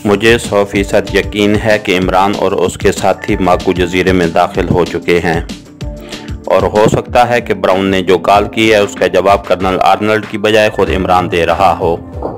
मुझे 100% यकीन है कि इमरान और उसके साथी माकू जजीरे में दाखिल हो चुके हैं और हो सकता है कि ब्राउन ने जो कॉल की है उसका जवाब कर्नल आर्नल्ड की बजाय खुद इमरान दे रहा हो।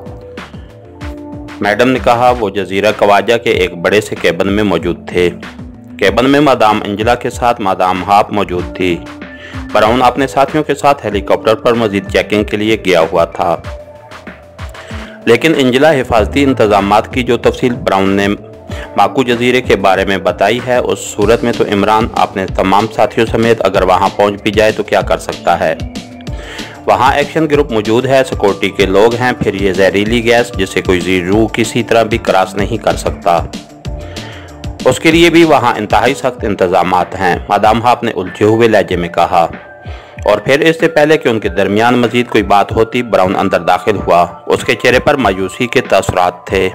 मैडम ने कहा। वो जजीरा कवाजा के एक बड़े से केबिन में मौजूद थे। केबिन में मादाम एंजेला के साथ मादाम हाप मौजूद थी। ब्राउन अपने साथियों के साथ हेलीकॉप्टर पर मजीद चेकिंग के लिए गया हुआ था, लेकिन एंजेला हिफाजती इंतजामात की जो तफसील ब्राउन ने माकू जजीरे के बारे में बताई है, उस सूरत में तो इमरान अपने तमाम साथियों समेत अगर वहां पहुंच भी जाए तो क्या कर सकता है। वहां एक्शन ग्रुप मौजूद है, सिक्योरिटी के लोग हैं, फिर ये जहरीली गैस जिसे कोई रूह किसी तरह भी क्रॉस नहीं कर सकता, उसके लिए भी वहां इंतहाई सख्त इंतजामात हैं, मादाम हाप ने उलझे हुए लहजे में कहा। और फिर इससे पहले कि उनके दरमियान मजीद कोई बात होती, ब्राउन अंदर दाखिल हुआ। उसके चेहरे पर मायूसी के तसरात थे।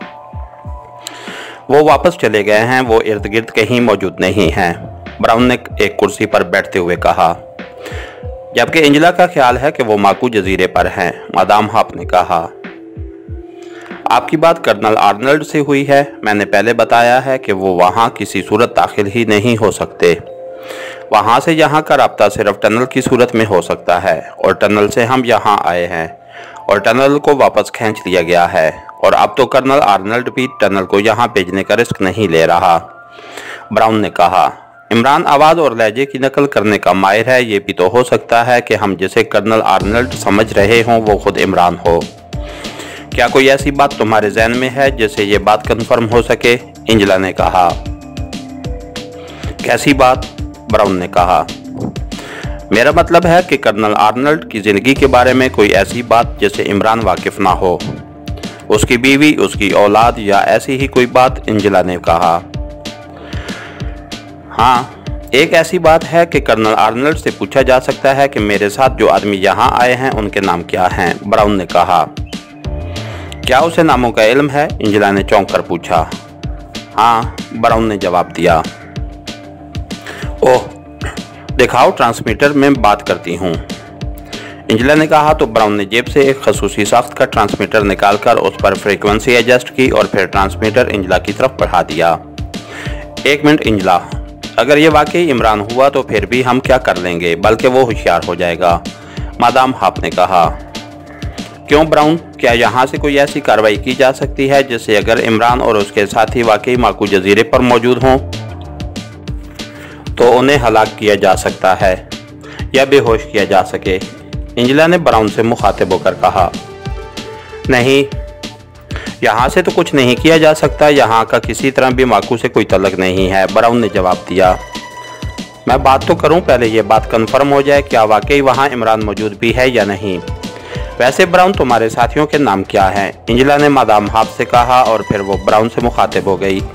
वो वापस चले गए हैं, वो इर्द गिर्द कहीं मौजूद नहीं हैं, ब्राउन ने एक कुर्सी पर बैठते हुए कहा। जबकि एंजेला का ख्याल है कि वो माकू जजीरे पर हैं, मादाम हाप ने कहा। आपकी बात कर्नल आर्नल्ड से हुई है। मैंने पहले बताया है कि वो वहाँ किसी सूरत दाखिल ही नहीं हो सकते। वहाँ से यहाँ का राब्ता सिर्फ टनल की सूरत में हो सकता है, और टनल से हम यहाँ आए हैं और टनल को वापस खींच लिया गया है, और अब तो कर्नल आर्नल्ड भी टनल को यहाँ भेजने का रिस्क नहीं ले रहा, ब्राउन ने कहा। इमरान आवाज़ और लहजे की नकल करने का माहिर है। ये भी तो हो सकता है कि हम जिसे कर्नल आर्नल्ड समझ रहे हों वो खुद इमरान हो। क्या कोई ऐसी बात तुम्हारे जहन में है जिससे ये बात कंफर्म हो सके, एंजेला ने कहा। कैसी बात, ब्राउन ने कहा। मेरा मतलब है कि कर्नल आर्नल्ड की जिंदगी के बारे में कोई ऐसी बात जिससे इमरान वाकिफ ना हो, उसकी बीवी, उसकी औलाद या ऐसी ही कोई बात, एंजेला ने कहा। हाँ, एक ऐसी बात है कि कर्नल आर्नल्ड से पूछा जा सकता है कि मेरे साथ जो आदमी यहाँ आए हैं उनके नाम क्या हैं, ब्राउन ने कहा। क्या उसे नामों का इल्म है, एंजेला ने चौंक कर पूछा। हाँ, ब्राउन ने जवाब दिया। ओह, दिखाओ ट्रांसमीटर, में बात करती हूँ, एंजेला ने कहा। तो ब्राउन ने जेब से एक खसूसी साख्त का ट्रांसमीटर निकालकर उस पर फ्रीक्वेंसी एडजस्ट की और फिर ट्रांसमीटर एंजेला की तरफ बढ़ा दिया। एक मिनट एंजेला, अगर ये वाकई इमरान हुआ तो फिर भी हम क्या कर लेंगे, बल्कि वो होशियार हो जाएगा, मादाम हाप ने कहा। क्यों ब्राउन, क्या यहाँ से कोई ऐसी कार्रवाई की जा सकती है जिससे अगर इमरान और उसके साथी वाकई माकू जजीरे पर मौजूद हों तो उन्हें हलाक किया जा सकता है या बेहोश किया जा सके, एंजेला ने ब्राउन से मुखातिब होकर कहा। नहीं, यहाँ से तो कुछ नहीं किया जा सकता, यहाँ का किसी तरह भी माकू से कोई तल्लुक नहीं है, ब्राउन ने जवाब दिया। मैं बात तो करूँ, पहले ये बात कन्फर्म हो जाए क्या वाकई वहाँ इमरान मौजूद भी है या नहीं। वैसे ब्राउन, तुम्हारे साथियों के नाम क्या हैं, एंजेला ने मादाम हाप से कहा, और फिर वो ब्राउन से मुखातिब हो गई।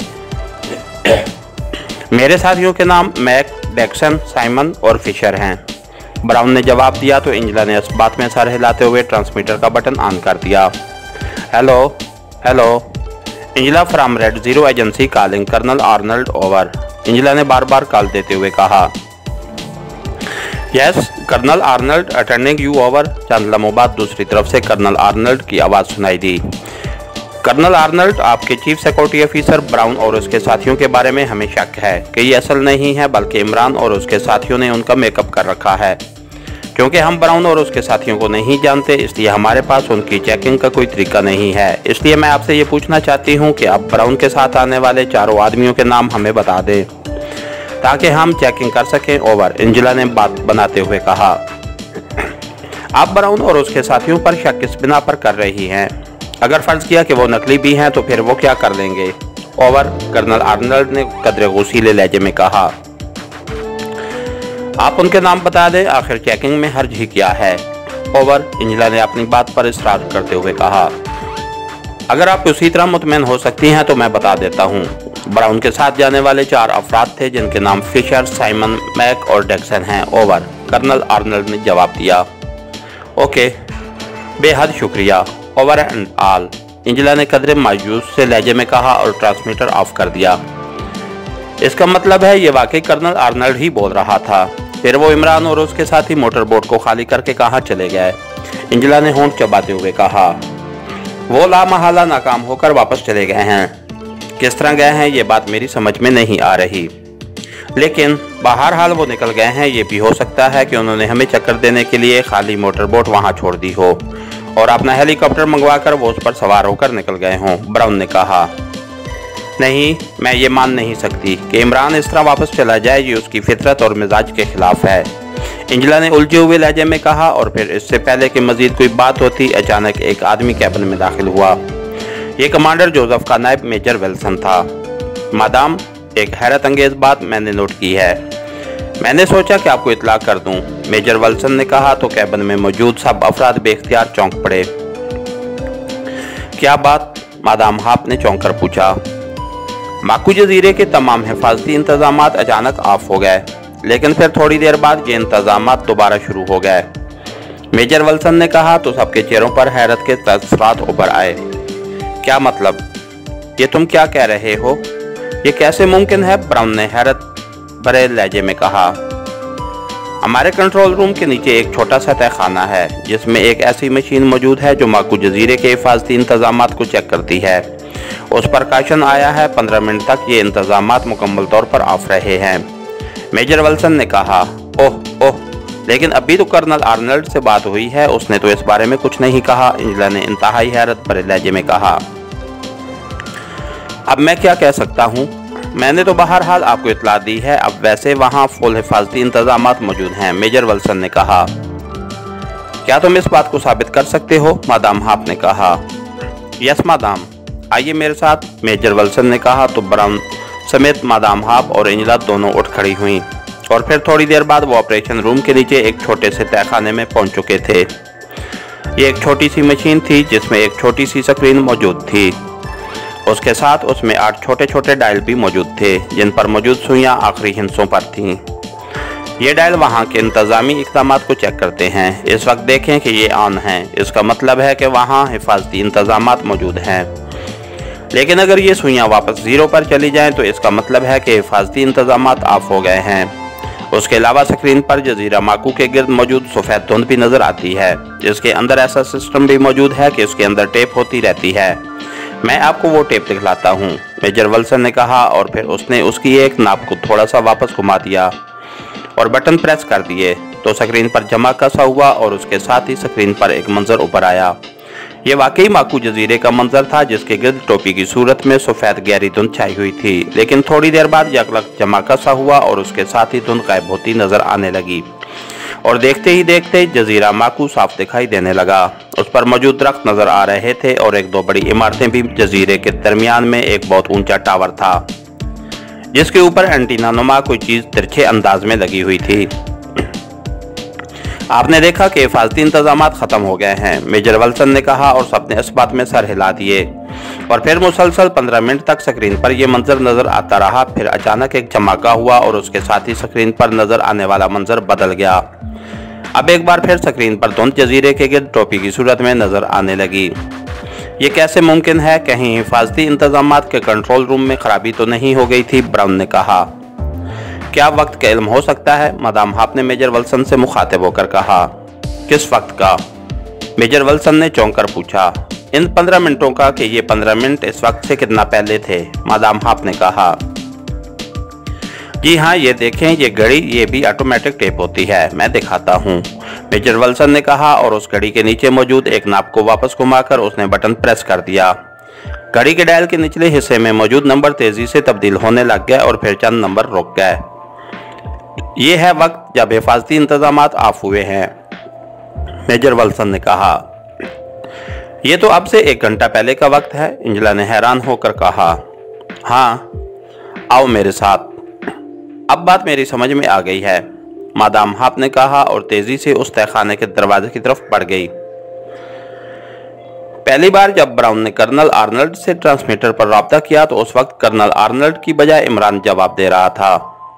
मेरे साथियों के नाम मैक, डैक्सन, साइमन और फिशर हैं, ब्राउन ने जवाब दिया। तो एंजेला ने इस बात में सर हिलाते हुए ट्रांसमीटर का बटन ऑन कर दिया। Hello hello, Angela from red zero agency calling colonel Arnold over, Angela ने बार बार कॉल देते हुए कहा। Yes, colonel Arnold attending you over. चंद लम्हों बाद दूसरी तरफ से कर्नल आर्नल्ड की आवाज़ सुनाई दी। कर्नल आर्नल्ड, आपके चीफ सिक्योरिटी ऑफिसर ब्राउन और उसके साथियों के बारे में हमें शक है कि ये असल नहीं है, बल्कि इमरान और उसके साथियों ने उनका मेकअप कर रखा है। क्योंकि हम ब्राउन और उसके साथियों को नहीं जानते, इसलिए हमारे पास उनकी चेकिंग का कोई तरीका नहीं है। इसलिए मैं आपसे ये पूछना चाहती हूँ कि आप ब्राउन के साथ आने वाले चारों आदमियों के नाम हमें बता दें ताकि हम चेकिंग कर सकें, ओवर, एंजेला ने बात बनाते हुए कहा। आप ब्राउन और उसके साथियों पर शक किस बिना पर कर रही हैं? अगर फर्ज किया कि वो नकली भी हैं तो फिर वो क्या कर लेंगे, ओवर, कर्नल आर्नल्ड ने कदरे गुस्सीले लहजे में कहा। आप उनके नाम बता दें, आखिर चेकिंग में हर्ज ही क्या है, ओवर, एंजेला ने अपनी बात पर इसरार करते हुए कहा। अगर आप उसी तरह मुतमईन हो सकती हैं तो मैं बता देता हूँ। ब्राउन के साथ जाने वाले 4 अफराद थे जिनके नाम फिशर, साइमन, मैक और डैक्सन हैं, ओवर, कर्नल आर्नल्ड ने जवाब दिया। ओके, बेहद शुक्रिया, ओवर एंड ऑल, एंजेला ने कदरे मायूस से लहजे में कहा और ट्रांसमीटर ऑफ कर दिया। इसका मतलब है ये वाकई कर्नल आर्नल्ड ही बोल रहा था। फिर वो इमरान और उसके साथी मोटर बोट को खाली करके कहाँ चले गए, एंजेला ने होंठ चबाते हुए कहा। वो लामहला नाकाम होकर वापस चले गए हैं। किस तरह गए हैं ये बात मेरी समझ में नहीं आ रही, लेकिन बहरहाल वो निकल गए हैं। ये भी हो सकता है कि उन्होंने हमें चक्कर देने के लिए खाली मोटर बोट वहाँ छोड़ दी हो और अपना हेलीकॉप्टर मंगवाकर वो उस पर सवार होकर निकल गए हों, ब्राउन ने कहा। नहीं, मैं ये मान नहीं सकती कि इमरान इस तरह वापस चला जाए। ये उसकी फितरत और मिजाज के खिलाफ है, एंजेला ने उलझे हुए लहजे में कहा। और फिर इससे पहले कि मजीद कोई बात होती, अचानक एक आदमी कैबिन में दाखिल हुआ। ये कमांडर जोसेफ का नायब मेजर विल्सन था। मादाम, एक हैरत अंगेज बात मैंने नोट की है, मैंने सोचा कि आपको इतला कर दूं, मेजर विल्सन ने कहा। तो कैबिन में मौजूद सब अफराद बेख्तियार चौंक पड़े। क्या बात? मादाम हाप ने चौंक कर पूछा। माकू जजीरे के तमाम हिफाजती इंतजामात अचानक ऑफ हो गए, लेकिन फिर थोड़ी देर बाद ये इंतजामात दोबारा शुरू हो गए, मेजर विल्सन ने कहा। तो सबके चेहरों पर हैरत के तसरात उभर आए। क्या मतलब? ये तुम क्या कह रहे हो? ये कैसे मुमकिन है? ब्राउन ने हैरत भरे लहजे में कहा। हमारे कंट्रोल रूम के नीचे एक छोटा सा तहखाना है जिसमें एक ऐसी मशीन मौजूद है जो माकू जजीरे के हिफाजती इंतजामात को चेक करती है। उस पर काशन आया है 15 मिनट तक ये इंतजामात मुकम्मल तौर पर ऑफ रहे हैं, मेजर विल्सन ने कहा। ओह ओह, लेकिन अभी तो कर्नल आर्नल्ड से बात हुई है, उसने तो इस बारे में कुछ नहीं कहा, एंजेला ने इंतहाई हैरत भरे लहजे में कहा। अब मैं क्या कह सकता हूँ? मैंने तो बहरहाल आपको इतला दी है। अब वैसे वहाँ फुल हिफाजती इंतजामात मौजूद हैं, मेजर विल्सन ने कहा। क्या तुम इस बात को साबित कर सकते हो? मादाम हाप ने कहा। यस मादाम, आइए मेरे साथ, मेजर विल्सन ने कहा। तो ब्राउन समेत मादाम हाप और एंजेला दोनों उठ खड़ी हुई और फिर थोड़ी देर बाद वो ऑपरेशन रूम के नीचे एक छोटे से तहखाने में पहुंच चुके थे। ये एक छोटी सी मशीन थी जिसमें एक छोटी सी स्क्रीन मौजूद थी। उसके साथ उसमें 8 छोटे छोटे डायल भी मौजूद थे जिन पर मौजूद सुइयां आखिरी हिस्सों पर थीं। ये डायल वहाँ के इंतजामी इक़दाम को चेक करते हैं। इस वक्त देखें कि ये ऑन है, इसका मतलब है कि वहाँ हिफाजती इंतजामात मौजूद हैं। लेकिन अगर ये सुइयां वापस 0 पर चली जाएं तो इसका मतलब है कि हिफाजती इंतजामात ऑफ हो गए हैं। उसके अलावा स्क्रीन पर जजीरा माकू के गिर्द मौजूद सफ़ेद धुंध भी नज़र आती है, जिसके अंदर ऐसा सिस्टम भी मौजूद है कि उसके अंदर टेप होती रहती है। मैं आपको वो टेप दिखलाता हूँ, मेजर विल्सन ने कहा। और फिर उसने उसकी एक नाप को थोड़ा सा वापस घुमा दिया और बटन प्रेस कर दिए तो स्क्रीन पर जमा कसा हुआ और उसके साथ ही स्क्रीन पर एक मंजर ऊपर आया। ये वाकई माकू जजीरे का मंजर था जिसके गिर्द टोपी की सूरत में सफ़ेद गहरी धुंध छाई हुई थी। लेकिन थोड़ी देर बाद यकलक जमा कसा हुआ और उसके साथ ही धुंध गायब होती नजर आने लगी और देखते ही देखते जजीरा माकू साफ दिखाई देने लगा। उस पर मौजूद दरख्त नजर आ रहे थे और एक दो बड़ी इमारतें भी। जजीरे के दरमियान में एक बहुत ऊंचा टावर था जिसके ऊपर एंटीना नुमा कोई चीज तिरछे अंदाज में लगी हुई थी। आपने देखा कि हिफाजती इंतजामात खत्म हो गए हैं, मेजर विल्सन ने कहा। और सबने इस बात में सर हिला दिए और फिर मुसलसल 15 मिनट तक स्क्रीन पर यह मंजर नजर आता रहा। फिर अचानक एक धमाका हुआ और उसके साथ ही स्क्रीन पर नजर आने वाला मंजर बदल गया। अब एक बार फिर स्क्रीन पर धुंध जजीरे के गिर्द टोपी की सूरत में नजर आने लगी। ये कैसे मुमकिन है? कहीं हिफाजती इंतजामात के कंट्रोल रूम में खराबी तो नहीं हो गई थी? ब्राउन ने कहा। क्या वक्त का इल्म हो सकता है? मादाम हाप ने मेजर विल्सन से मुखातिब होकर कहा। किस वक्त का? मेजर विल्सन ने चौंक कर पूछा। इन 15 मिनटों का कि ये 15 मिनट इस वक्त से कितना पहले थे? मादाम हाप ने कहा। जी हाँ, ये देखें, ये घड़ी, ये भी ऑटोमेटिक टेप होती है, मैं दिखाता हूँ, मेजर विल्सन ने कहा। और उस घड़ी के नीचे मौजूद एक नाप को वापस घुमाकर उसने बटन प्रेस कर दिया। घड़ी के डायल के निचले हिस्से में मौजूद नंबर तेजी से तब्दील होने लग गए और फिर चंद नंबर रुक गए। ये है वक्त जब हिफाजती इंतजामात ऑफ हुए हैं, मेजर विल्सन ने कहा। यह तो अब से 1 घंटा पहले का वक्त है, एंजेला ने हैरान होकर कहा। हाँ, आओ मेरे साथ, अब बात मेरी समझ में आ गई है, मादाम हाप ने कहा और तेजी से उस तहखाने के दरवाजे की तरफ बढ़ गई। पहली बार जब ब्राउन ने कर्नल आर्नल्ड से ट्रांसमीटर पर राब्ता किया तो उस वक्त कर्नल आर्नल्ड की बजाय इमरान जवाब दे रहा था।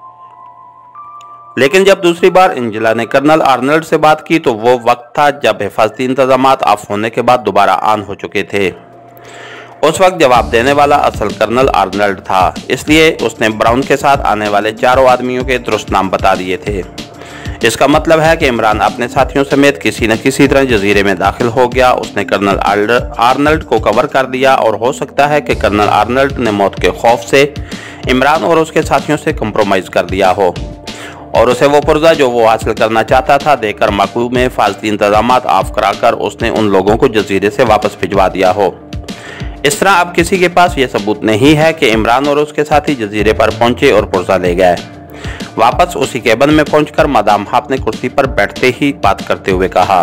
लेकिन जब दूसरी बार एंजेला ने कर्नल आर्नल्ड से बात की तो वो वक्त था जब हिफाजती इंतजामात ऑफ होने के बाद दोबारा ऑन हो चुके थे। उस वक्त जवाब देने वाला असल कर्नल आर्नल्ड था, इसलिए उसने ब्राउन के साथ आने वाले 4 आदमियों के दुरुस्त नाम बता दिए थे। इसका मतलब है कि इमरान अपने साथियों समेत किसी न किसी तरह जजीरे में दाखिल हो गया। उसने कर्नल आर्नल्ड को कवर कर दिया और हो सकता है कि कर्नल आर्नल्ड ने मौत के खौफ से इमरान और उसके साथियों से कंप्रोमाइज़ कर दिया हो और उसे वो पुर्जा जो वो हासिल करना चाहता था देकर माकू में फालती इंतजाम ऑफ कराकर उसने उन लोगों को जजीरे से वापस भिजवा दिया हो। इस तरह अब किसी के पास ये सबूत नहीं है कि इमरान और उसके साथी जजीरे पर पहुंचे और पुर्जा ले गए। वापस उसी केबिन में पहुंचकर मादाम हाप ने कुर्सी पर बैठते ही बात करते हुए कहा,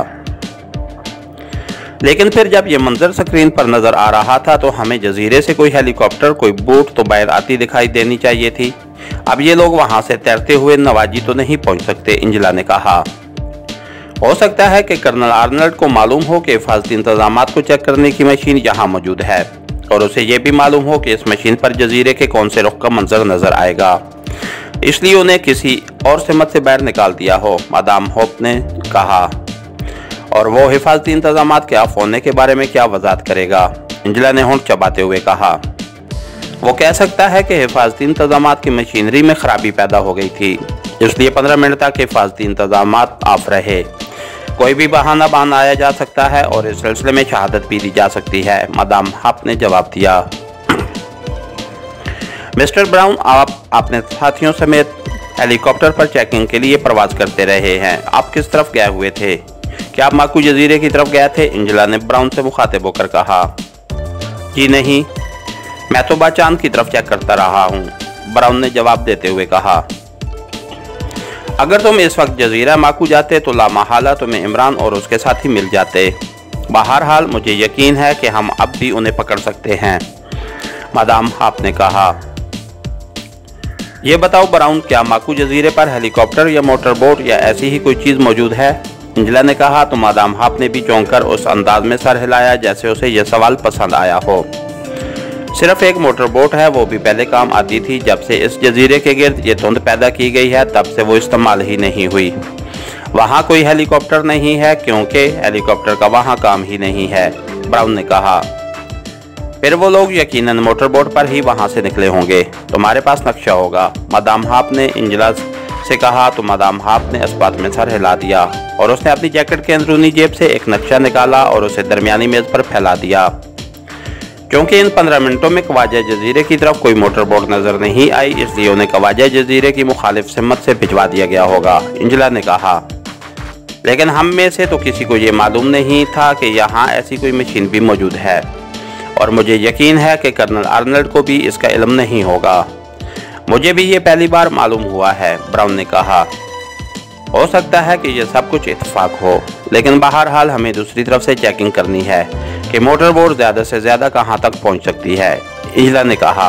लेकिन फिर जब ये मंजर स्क्रीन पर नजर आ रहा था तो हमें जजीरे से कोई हेलीकॉप्टर, कोई बोट तो बाहर आती दिखाई देनी चाहिए थी। अब ये लोग वहां से तैरते हुए नवाजी तो नहीं पहुंच सकते, इंजला ने कहा। हो सकता है कि कर्नल आर्नल्ड को मालूम हो कि हिफाजती इंतजाम को चेक करने की मशीन यहाँ मौजूद है और उसे ये भी मालूम हो कि इस मशीन पर जजीरे के कौन से रुख का मंजर नजर आएगा, इसलिए उन्हें किसी और सिमत से बाहर निकाल दिया हो, मादाम होप ने कहा। और वो हिफाजती इंतजाम के ऑफ होने के बारे में क्या वजाहत करेगा, इंजला ने होंठ चबाते हुए कहा। वो कह सकता है कि हिफाजती इंतजाम की मशीनरी में खराबी पैदा हो गई थी, इसलिए 15 मिनट तक हिफाजती इंतजाम ऑफ रहे। कोई भी बहाना बनाया जा सकता है और इस सिलसिले में शहादत भी दी जा सकती है, मादाम हाप ने जवाब दिया। मिस्टर ब्राउन, आप अपने साथियों समेत हेलीकॉप्टर पर चेकिंग के लिए प्रवास करते रहे हैं। आप किस तरफ गए हुए थे? क्या आप माकू जजीरे की तरफ गए थे? इंजला ने ब्राउन से मुखातिब होकर कहा। जी नहीं, मैं तो बाचांद की तरफ चेक करता रहा हूँ, ब्राउन ने जवाब देते हुए कहा। अगर तुम इस वक्त जजीरा माकू जाते तो लामहला तुम्हें इमरान और उसके साथी मिल जाते। बहरहाल मुझे यकीन है कि हम अब भी उन्हें पकड़ सकते हैं, मादाम हाप ने कहा। ये बताओ ब्राउन, क्या माकू जजीरे पर हेलीकॉप्टर या मोटर बोट या ऐसी ही कोई चीज़ मौजूद है? इंजला ने कहा तो मादाम हाप ने भी चौंक कर उस अंदाज में सर हिलाया जैसे उसे यह सवाल पसंद आया हो। सिर्फ एक मोटर बोट है, वो भी पहले काम आती थी। जब से इस जजीरे के गिर्द ये धुंध पैदा की गई है तब से वो इस्तेमाल ही नहीं हुई। वहाँ कोई हेलीकॉप्टर नहीं है क्योंकि हेलीकॉप्टर का वहाँ काम ही नहीं है, ब्राउन ने कहा। फिर वो लोग यकीनन मोटर बोट पर ही वहाँ से निकले होंगे। तुम्हारे पास नक्शा होगा, मादाम हाप ने इंजला से कहा तो मादाम हाप ने इस बात में सर हिला दिया और उसने अपनी जैकेट के अंदरूनी जेब से एक नक्शा निकाला और उसे दरमियानी मेज पर फैला दिया। क्योंकि इन 15 मिनटों में कवाजा जजीरे की तरफ कोई मोटर बोट नजर नहीं आई, इसलिए उन्हें कवाजा जजीरे की मुखालिफ सिमत से भिजवा दिया गया होगा, इंजला ने कहा। लेकिन हम में से तो किसी को ये मालूम नहीं था कि यहाँ ऐसी कोई मशीन भी मौजूद है और मुझे यकीन है कि कर्नल आर्नल्ड को भी इसका इल्म नहीं होगा। मुझे भी ये पहली बार मालूम हुआ है, ब्राउन ने कहा। हो सकता है कि यह सब कुछ इत्तेफाक हो, लेकिन बहरहाल हमें दूसरी तरफ से चेकिंग करनी है कि मोटर बोट ज़्यादा से ज़्यादा कहां तक पहुंच सकती है, इंजला ने कहा।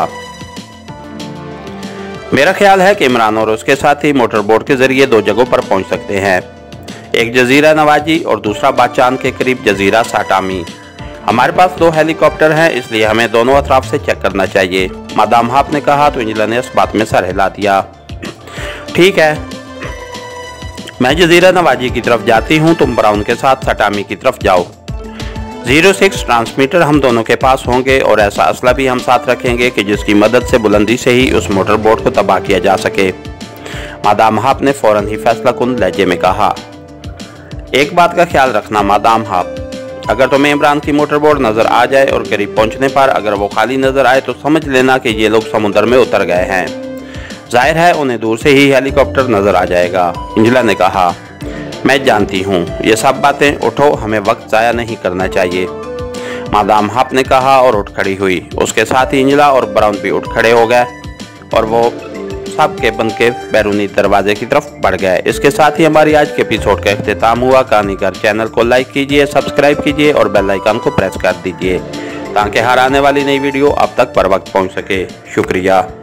मेरा ख्याल है कि इमरान और उसके साथी मोटर बोट के जरिए 2 जगहों पर पहुंच सकते हैं, एक जजीरा नवाजी और दूसरा बाचांद के करीब जजीरा साटामी। हमारे पास 2 हेलीकॉप्टर हैं, इसलिए हमें दोनों अतराफ से चेक करना चाहिए, मादाम हाप ने कहा तो इंजला ने इस बात में सर हिला दिया। ठीक है, मैं जजीरा नवाजी की तरफ जाती हूँ, तुम ब्राउन के साथ साटामी की तरफ जाओ। 06 ट्रांसमीटर हम दोनों के पास होंगे और ऐसा असला भी हम साथ रखेंगे कि जिसकी मदद से बुलंदी से ही उस मोटर बोट को तबाह किया जा सके, मादाम हाप ने फौरन ही फैसला कुन लहजे में कहा। एक बात का ख्याल रखना मादाम हाप, अगर तुम्हें इमरान की मोटर बोट नजर आ जाए और करीब पहुंचने पर अगर वो खाली नजर आए तो समझ लेना कि ये लोग समुद्र में उतर गए हैं। जाहिर है उन्हें दूर से ही हेलीकॉप्टर नजर आ जाएगा, इंजला ने कहा। मैं जानती हूँ ये सब बातें, उठो, हमें वक्त ज़ाया नहीं करना चाहिए, मादाम हाप ने कहा और उठ खड़ी हुई। उसके साथ ही इंजला और ब्राउन भी उठ खड़े हो गए और वो सब केबिन के बैरूनी दरवाजे की तरफ बढ़ गए। इसके साथ ही हमारी आज के एपिसोड का इख्तिताम हुआ। कहानीकार चैनल को लाइक कीजिए, सब्सक्राइब कीजिए और बेल आइकन को प्रेस कर दीजिए ताकि हर आने वाली नई वीडियो आप तक बर वक्त पहुँच सके। शुक्रिया।